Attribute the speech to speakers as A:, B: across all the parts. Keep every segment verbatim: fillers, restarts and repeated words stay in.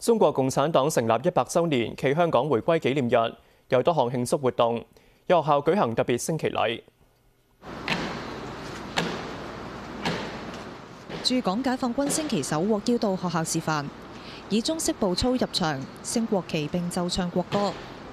A: 中國共產黨成立一百週年暨香港回歸紀念日，有多項慶祝活動，有學校舉行特別升旗禮。
B: 駐港解放軍升旗手獲邀到學校示範，以中式步操入場，升國旗並奏唱國歌。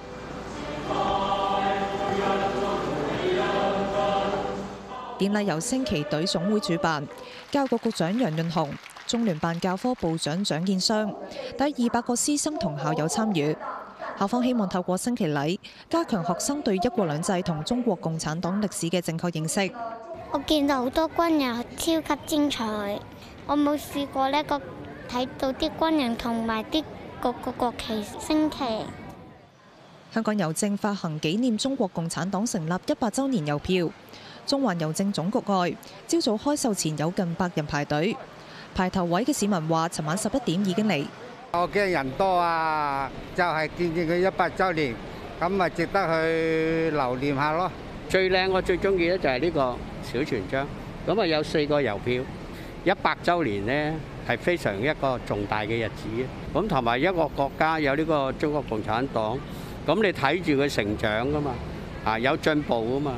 B: 典禮由升旗隊總會主辦，教育局局長楊潤雄、中聯辦教科部長蔣建湘等二百個師生同校友參與。校方希望透過升旗禮，加強學生對一國兩制同中國共產黨歷史嘅正確認識。
C: 我見到好多軍人超級精彩，我冇試過呢個睇到啲軍人同埋啲各個國旗升旗。
B: 香港郵政發行紀念中國共產黨成立一百週年郵票。中環郵政總局外，朝早開售前有近百人排隊。排頭位嘅市民話，尋晚十一點已經嚟。
D: 我驚人多啊，就係見見佢一百週年，咁咪值得去留念下咯。
E: 最靚我最中意咧就係呢個小全章，咁啊有四個郵票，一百週年呢係非常一個重大嘅日子。咁同埋一個國家有呢個中國共產黨，咁你睇住佢成長噶嘛，啊有進步啊嘛。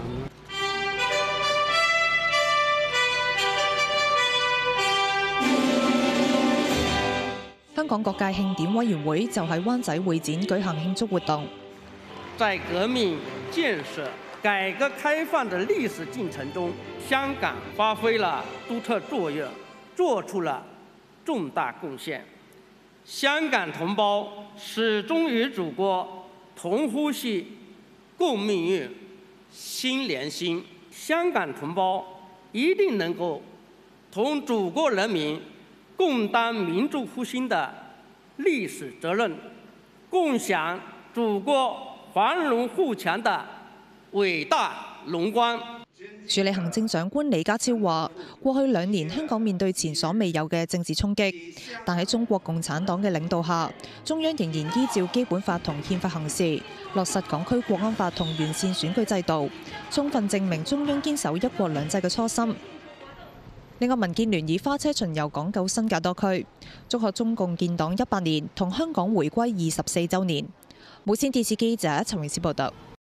B: 香港各界慶典委員會就喺灣仔會展舉行慶祝活動。
F: 在革命、建設、改革開放的歷史進程中，香港發揮了獨特作用，做出了重大貢獻。香港同胞始終與祖國同呼吸、共命運、心連心。香港同胞一定能夠同祖國人民共擔民族復興的歷史責任，共享祖國繁榮富強的偉大榮光。
B: 署理行政長官李家超話：過去兩年香港面對前所未有嘅政治衝擊，但喺中國共產黨嘅領導下，中央仍然依照基本法同憲法行事，落實港區國安法同完善選舉制度，充分證明中央堅守一國兩制嘅初心。另外，民建聯以花車巡遊港九新界多區，祝賀中共建黨一百年同香港回歸二十四週年。無線電視記者陳榮思報道。